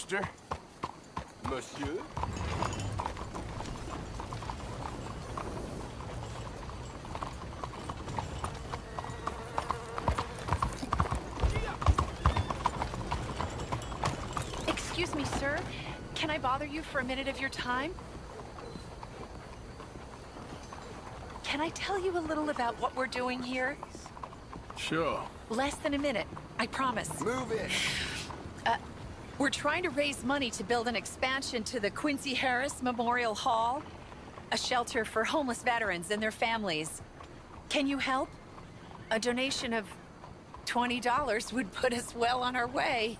mister. Monsieur? Excuse me, sir. Can I bother you for a minute of your time? Can I tell you a little about what we're doing here? Sure. Less than a minute, I promise. Move it. We're trying to raise money to build an expansion to the Quincy Harris Memorial Hall, a shelter for homeless veterans and their families. Can you help? A donation of $20 would put us well on our way.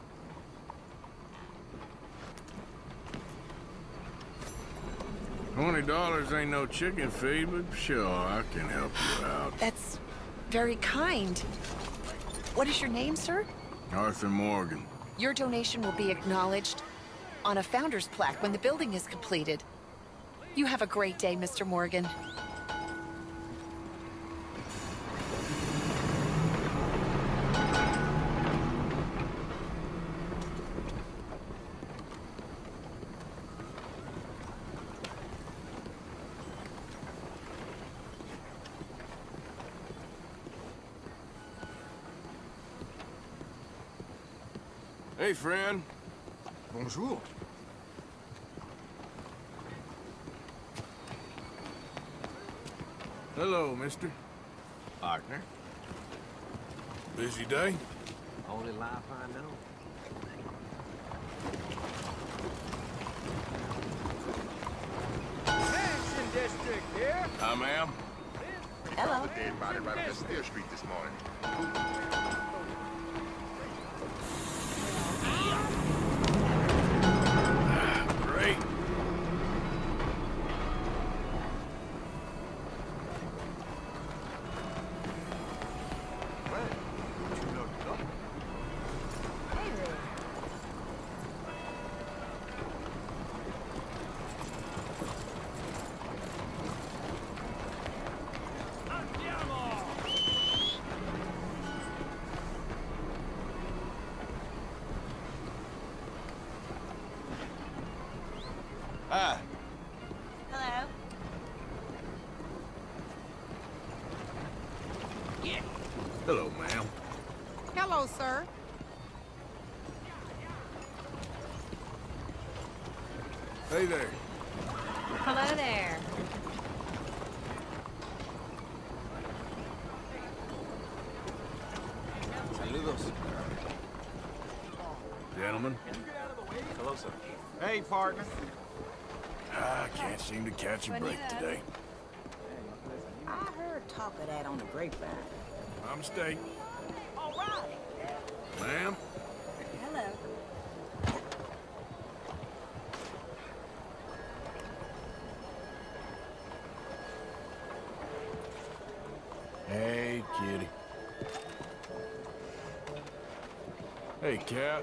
$20 ain't no chicken feed, but sure, I can help you out. That's very kind. What is your name, sir? Arthur Morgan. Your donation will be acknowledged on a founder's plaque when the building is completed. You have a great day, Mr. Morgan. Hey, friend. Bonjour. Hello, mister. Partner. Busy day? Only life I know. Mansion District here. Hi, ma'am. Hello. Dead body right up Steele Street this morning. Great. Hi. Hello. Hello, ma'am. Hello, sir. Hey there. Hello there. Saludos. Gentlemen. Hello, sir. Hey, partner. I can't seem to catch a break today. I heard talk of that on the grapevine. My mistake. All right. Ma'am? Hello. Hey, kitty. Hey, cat.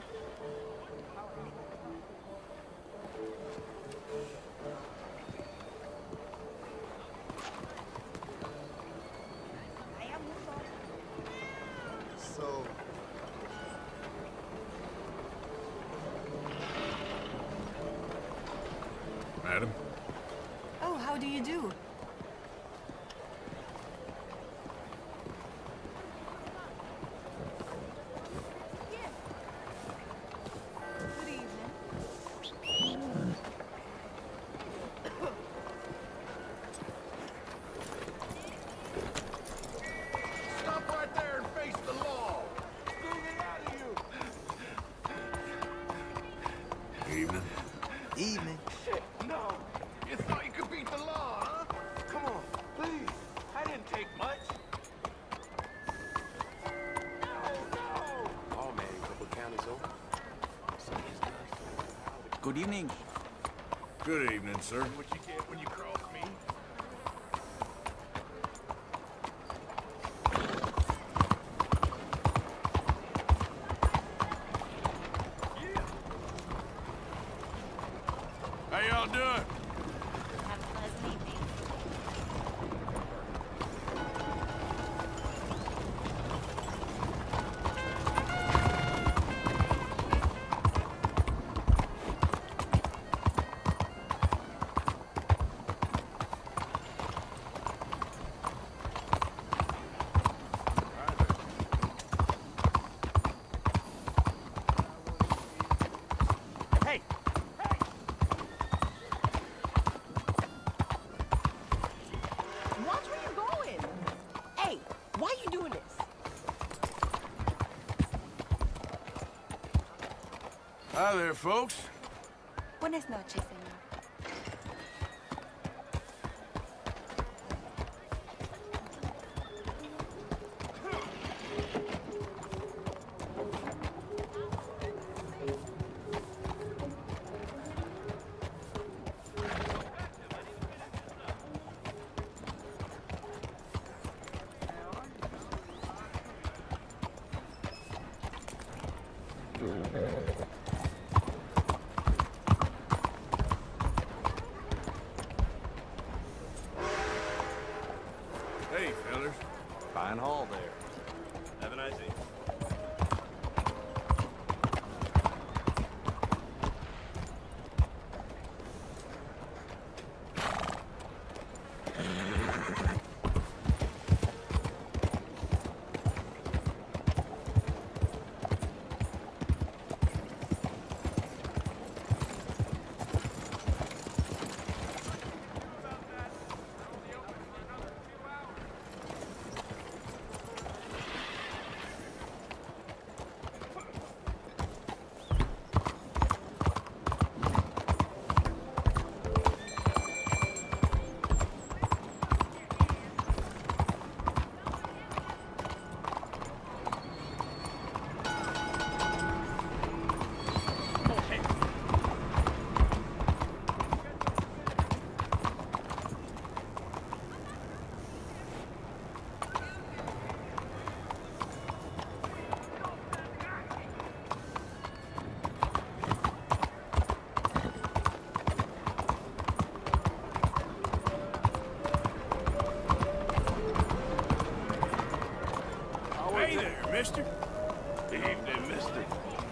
So, Madam? Oh, how do you do? Good evening. stop right there and face the law. Move it out of you. Evening. Evening. Shit, no. You thought you could beat the law, huh? Come on, please. I didn't take much. No. Oh, man, a couple counties over. Good evening. Good evening, sir. What you get when you cross me? How y'all doing? Have a pleasant evening. there, folks. Buenas noches, señor. Hey, fellas. Fine haul there. Have a nice evening. Hey there, mister. Evening, mister.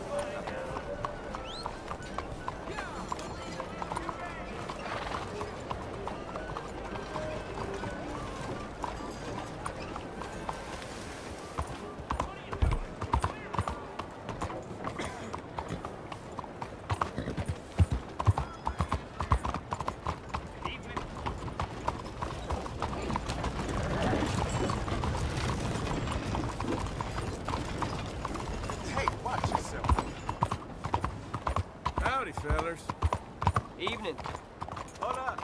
Hey, watch yourself. Howdy, fellas. Evening. Hold up.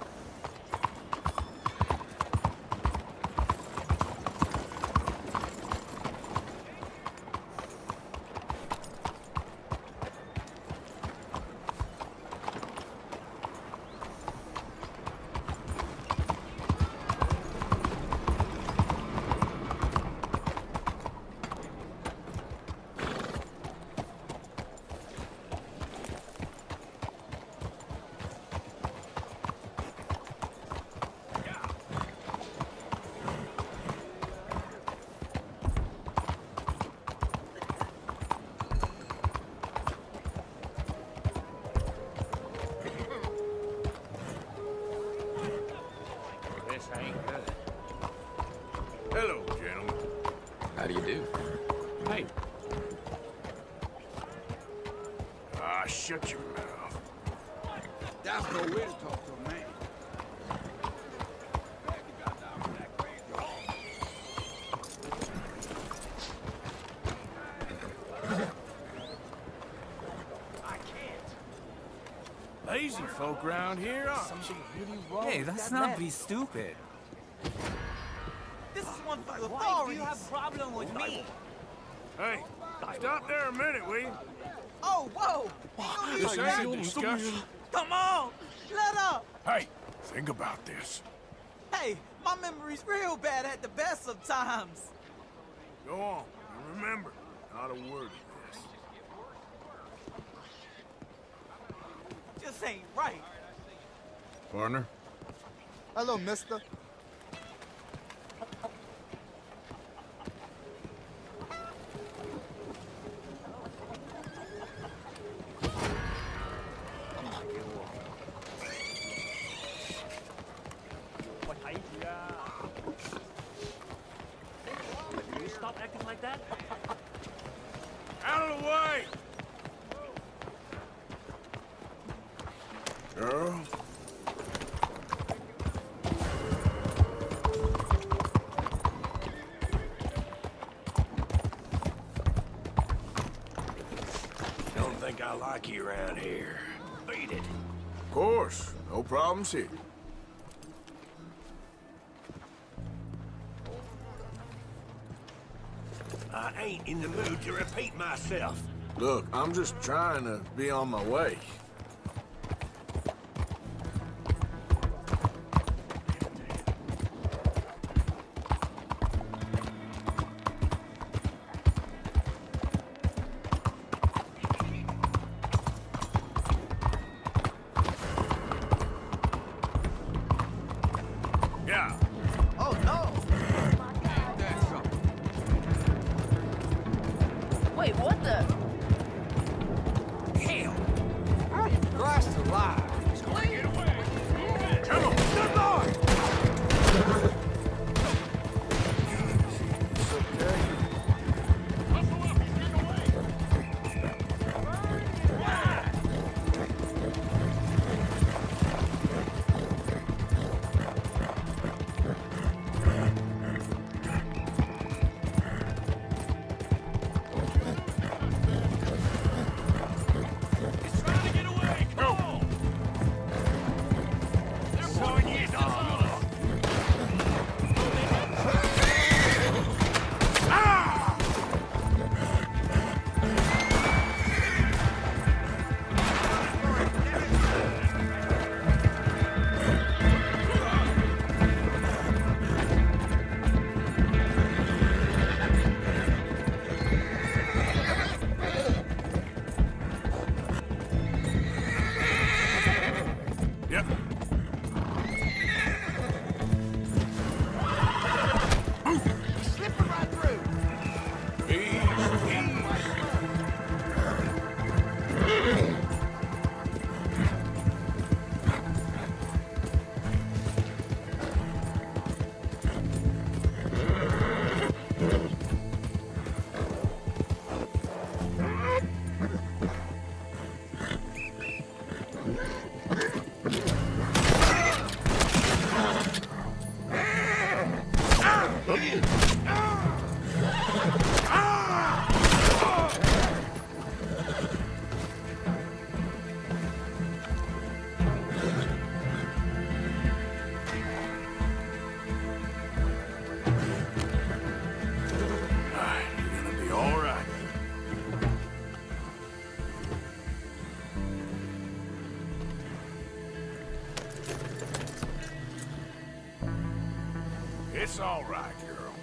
This ain't good. Hello, gentlemen. How do you do? Hey, Ah, shut your mouth. That's no way to talk to a man. Lazy folk around here, aren't you? Hey, let's not be stupid. This is one for the Why do you have a problem with me? Hey, stop there a minute, will you? Oh, whoa! This ain't a discussion. Come on! Let up! Hey, think about this. Hey, my memory's real bad at the best of times. Go on, and remember, not a word of this. Just ain't right. Partner? Hello, mister. Will you stop acting like that? Out of the way! Girl? Don't think I like lucky around here. Beat it. Of course. No problems here. I ain't in the mood to repeat myself. Look, I'm just trying to be on my way. Yeah. Oh no! That's something. Wait, what the? Hell! Christ alive! Come on! Good lord! It's okay. He's trying to get away! Come on! They're blowing you down! Yep. Slipping right through. You're gonna be all right. It's all right, girl.